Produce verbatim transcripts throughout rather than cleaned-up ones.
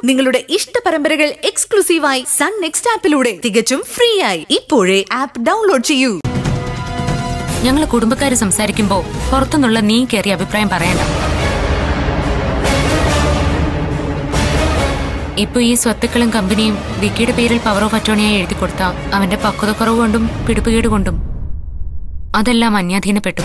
നിങ്ങളുടെ ഇഷ്ട പരമ്പരകൾ എക്സ്ക്ലൂസീവായി സൺ നെക്സ്റ്റ് ആപ്പിലൂടെ തികച്ചും ഫ്രീ ആയി ഇപ്പോഴേ ആപ്പ് ഡൗൺലോഡ് ചെയ്യൂ. ഞങ്ങൾ കുടുംബക്കാര് സംസാരിക്കുമ്പോ പുറത്തുനിന്നുള്ള നീ കയറിയ അഭിപ്രായം പറയണ്ട. ഇപ്പൊ ഈ സ്വത്തുക്കളും കമ്പനിയും വിക്കിയുടെ പേരിൽ പവർ ഓഫ് അറ്റോർണിയായി എഴുതി കൊടുത്ത അവന്റെ പക്വതക്കുറവ് കൊണ്ടും പിടിപ്പുകേട് കൊണ്ടും അതെല്ലാം അന്യാധീനപ്പെട്ടു.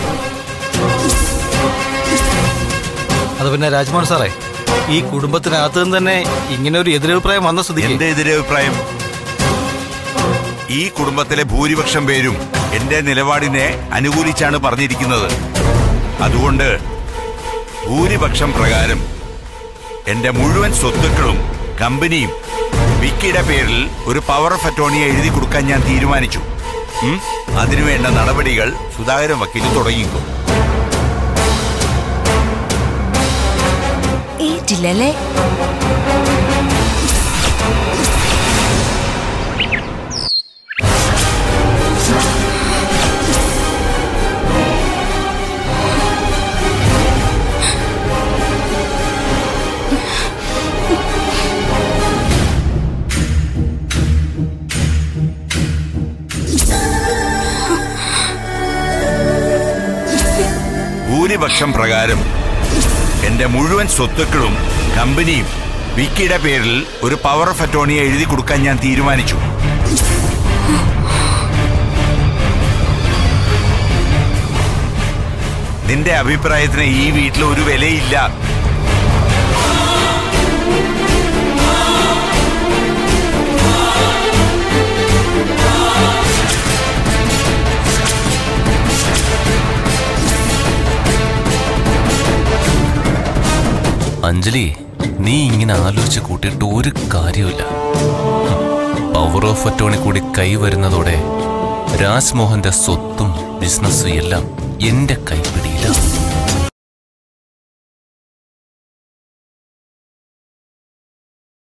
അത് പിന്നെ രാജ്മോഹൻ സാറേ, ഈ കുടുംബത്തിനകത്ത് നിന്ന് തന്നെ ഇങ്ങനെ ഒരു എതിരഭിപ്രായം വന്ന സ്ഥിതി. എന്റെ എതിരഭിപ്രായം, ഈ കുടുംബത്തിലെ ഭൂരിപക്ഷം പേരും എന്റെ നിലപാടിനെ അനുകൂലിച്ചാണ് പറഞ്ഞിരിക്കുന്നത്. അതുകൊണ്ട് ഭൂരിപക്ഷം പ്രകാരം എന്റെ മുഴുവൻ സ്വത്തുക്കളും കമ്പനിയും വിക്കിയുടെ പേരിൽ ഒരു പവർ ഓഫ് അറ്റോർണിയെ എഴുതി കൊടുക്കാൻ ഞാൻ തീരുമാനിച്ചു. അതിനുവേണ്ട നടപടികൾ സുധാകരൻ വക്കീൽ തുടങ്ങിക്കോ. ഏറ്റില്ലല്ലേ? ഭൂരിപക്ഷം പ്രകാരം എന്റെ മുഴുവൻ സ്വത്തുക്കളും കമ്പനിയും വിക്കിയുടെ പേരിൽ ഒരു പവർ ഓഫ് അറ്റോർണിയെ എഴുതി കൊടുക്കാൻ ഞാൻ തീരുമാനിച്ചു. നിന്റെ അഭിപ്രായത്തിന് ഈ വീട്ടിൽ ഒരു വിലയില്ല. അഞ്ജലി, നീ ഇങ്ങനെ ആലോചിച്ച് കൂട്ടിയിട്ട് ഒരു കാര്യമില്ല. പവർ ഓഫ് അറ്റോർണി കൂടി കൈവരുന്നതോടെ രാജ്മോഹന്റെ സ്വത്തും ബിസിനസ്സും എല്ലാം എന്റെ കൈപ്പിടിയിലാണ്.